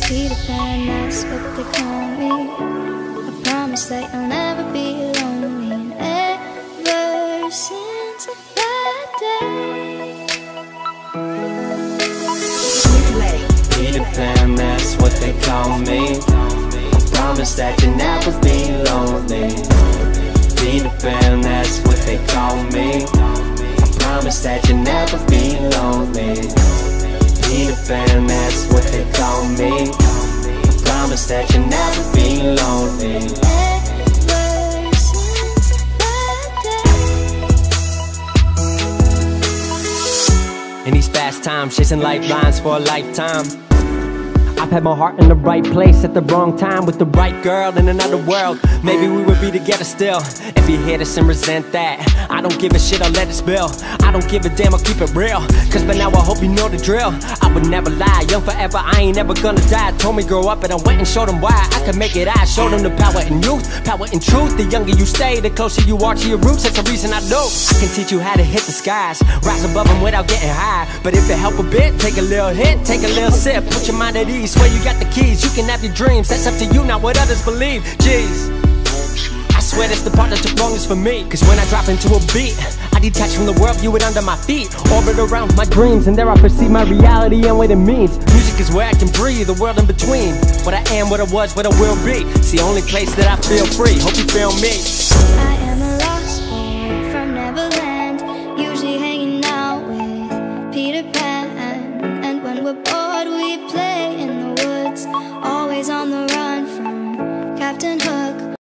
Peter Pan, that's what they call me. I promise that you'll never be lonely. And ever since that day, Peter Pan, that's what they call me. I promise that you'll never be lonely. Peter Pan, that's what they call me. I promise that you'll never be lonely. Peter Pan, that's what they call me. I promise that you'll never be lonely. ever since that day. In these fast times, chasing lifelines for a lifetime. I've had my heart in the right place at the wrong time with the right girl in another world. Maybe we would be together still. If you hate us and resent that, I don't give a shit, I'll let it spill. I don't give a damn, I'll keep it real. Cause by now I hope you know the drill. I would never lie, young forever, I ain't never gonna die. Told me grow up and I went and showed them why I could make it. I showed them the power in youth, power in truth. The younger you stay, the closer you are to your roots. That's the reason I know I can teach you how to hit the skies, rise above them without getting high. But if it help a bit, take a little hit, take a little sip, put your mind at ease. Swear you got the keys, you can have your dreams. That's up to you, not what others believe. Jeez, I swear that's the part that took longest for me. Cause when I drop into a beat, I detach from the world, view it under my feet. Orbit around my dreams, and there I perceive my reality and what it means. Music is where I can breathe, the world in between. What I am, what I was, what I will be. It's the only place that I feel free, hope you feel me.